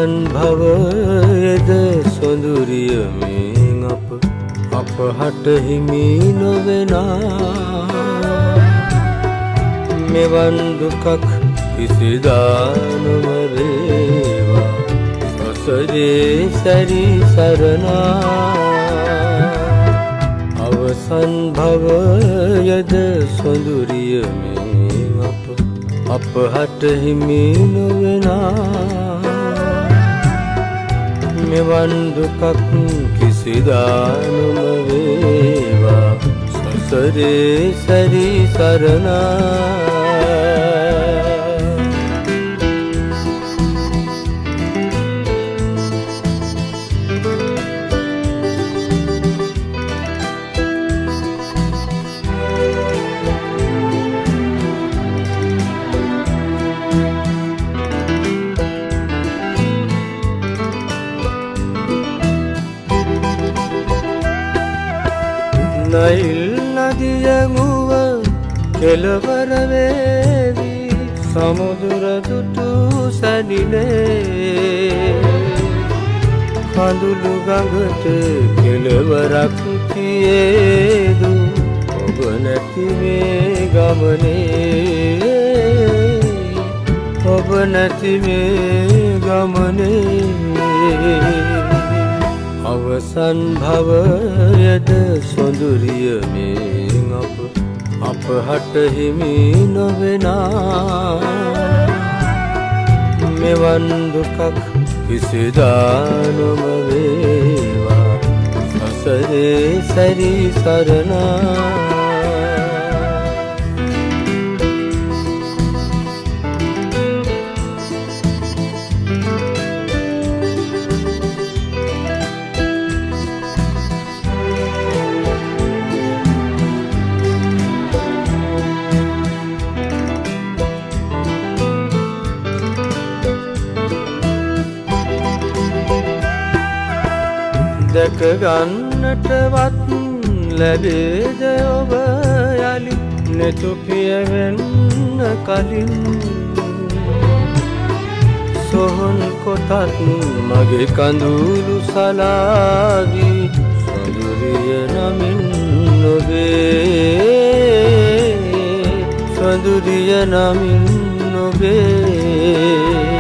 මෙවන් භවයද සොඳුරියමින් අපහට හිමි නොවෙනා මෙවන් දුකක් කිසිදා නොම වේවා සසරේ සැරිසරනා අවසන් භවයද සොඳුරියමින් අපහට හිමි නොවෙනා මෙවන් දුකක් කිසිදා නොම වේවා සසරේ සැරිසරනා නයිල් නදිය මුව කෙළවර වේවි සමුදුර දුටු සැනිනේ කඳුළු ගඟට කෙළවරක් තියේදු ඔබ නැති මේ ගමනේ ඔබ නැති මේ ගමනේ අවසන් භවයද සොඳුරියමින් අපහට හිමි නොවෙනා මෙවන් දුකක් කිසිදා නොම වේවා සසරේ සැරිසරනා දැක ගන්නටවත් ලැබේද ඔබ යලි නෙතු පියවෙන්න කලින් සොහොන් කොටත් මගේ කඳුළු සලාවි සොඳුරිය නමින් නොබේ සොඳුරිය නමින් නොබේ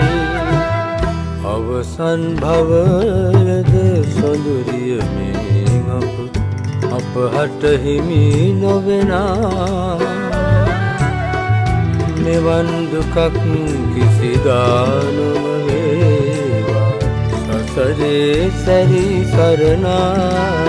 අවසන් භවයද සොඳුරියමින් අපහට හිමි නොවෙනා මෙවන් දුකක් කිසිදා නොම වේවා සසරේ සැරිසරනා